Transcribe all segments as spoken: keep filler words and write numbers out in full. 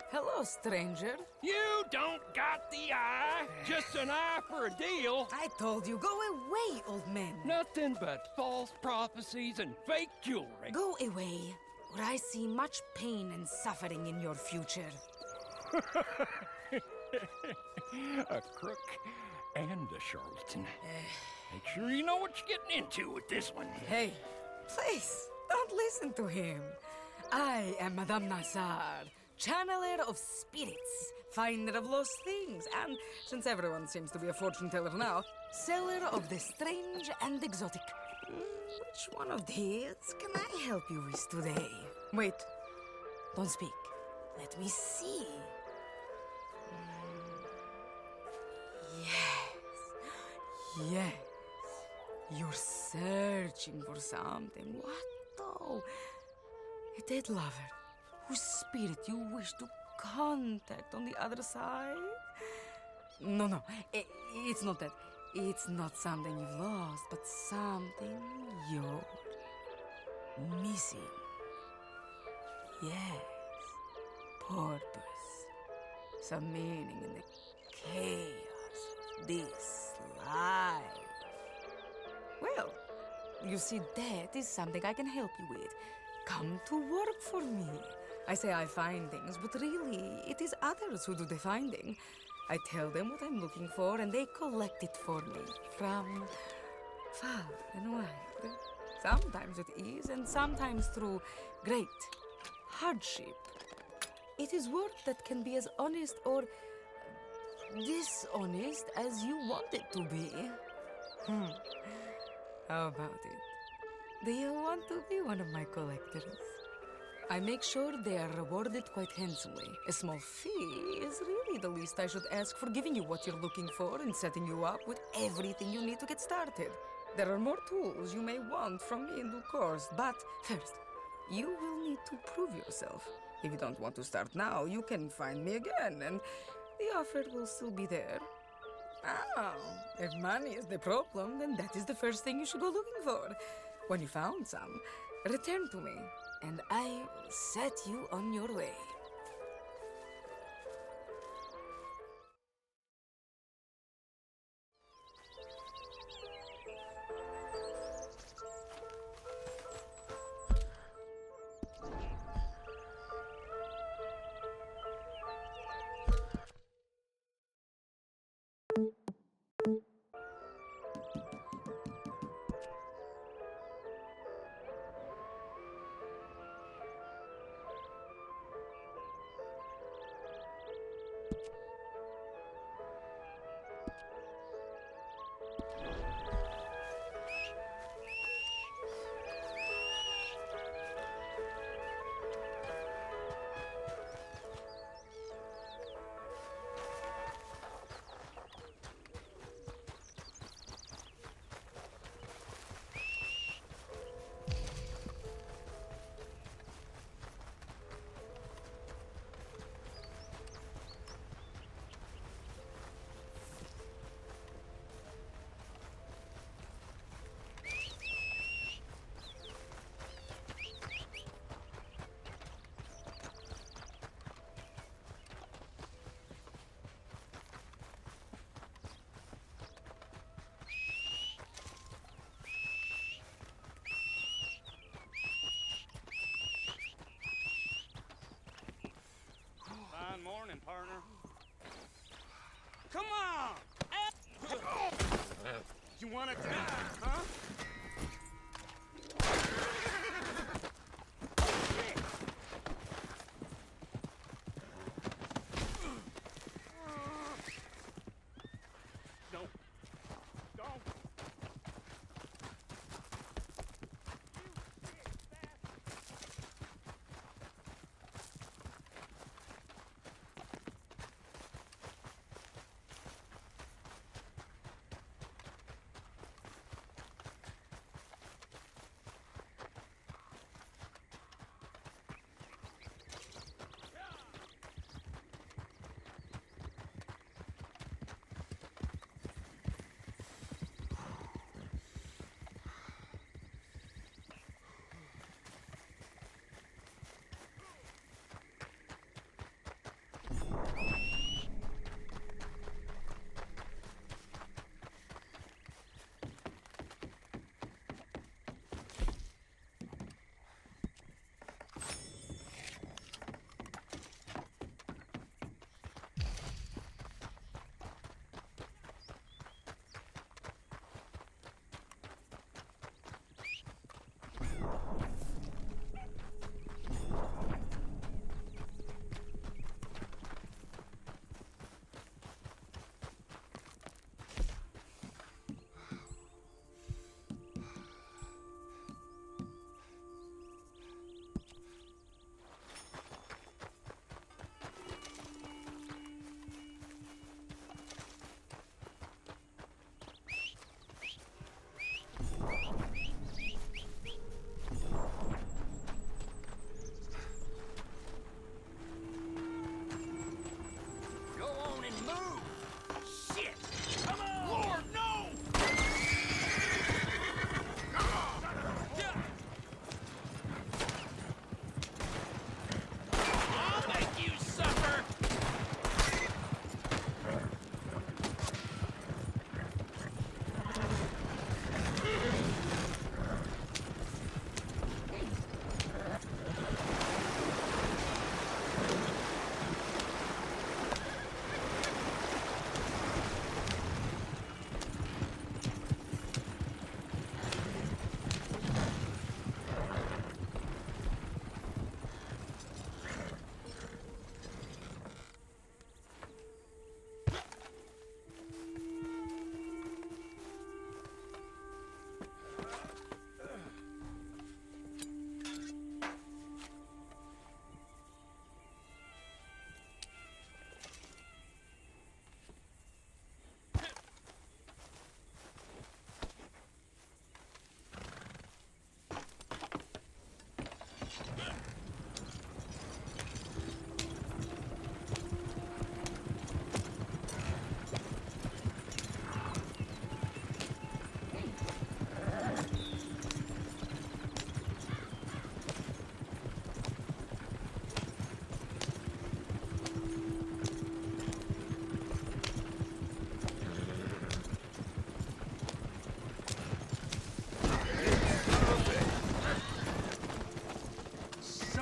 Hello, stranger. You don't got the eye. Just an eye for a deal. I told you, go away, old man. Nothing but false prophecies and fake jewelry. Go away, or I see much pain and suffering in your future. A crook and a charlatan. Make sure you know what you're getting into with this one. Hey, please, don't listen to him. I am Madame Nazar, channeler of spirits, finder of lost things, and, since everyone seems to be a fortune teller now, seller of the strange and exotic. Mm, Which one of these can I help you with today? Wait, don't speak. Let me see. Mm, Yes, yes. You're searching for something. What though? A dead lover whose spirit you wish to contact on the other side? No, no, i- it's not that. It's not something you've lost, but something you're missing. Yes, purpose. Some meaning in the chaos of this life. Well, you see, that is something I can help you with. Come to work for me. I say I find things, but really, it is others who do the finding. I tell them what I'm looking for, and they collect it for me from far and wide. Sometimes with ease, and sometimes through great hardship. It is work that can be as honest or dishonest as you want it to be. Hmm. How about it? Do you want to be one of my collectors? I make sure they are rewarded quite handsomely. A small fee is really the least I should ask for giving you what you're looking for and setting you up with everything you need to get started. There are more tools you may want from me in due course, but first, you will need to prove yourself. If you don't want to start now, you can find me again, and the offer will still be there. Oh, if money is the problem, then that is the first thing you should go looking for. When you found some, return to me, and I will set you on your way. Fine morning, partner. Come on! You wanna die, huh? Don't. Don't.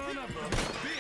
son of a bitch!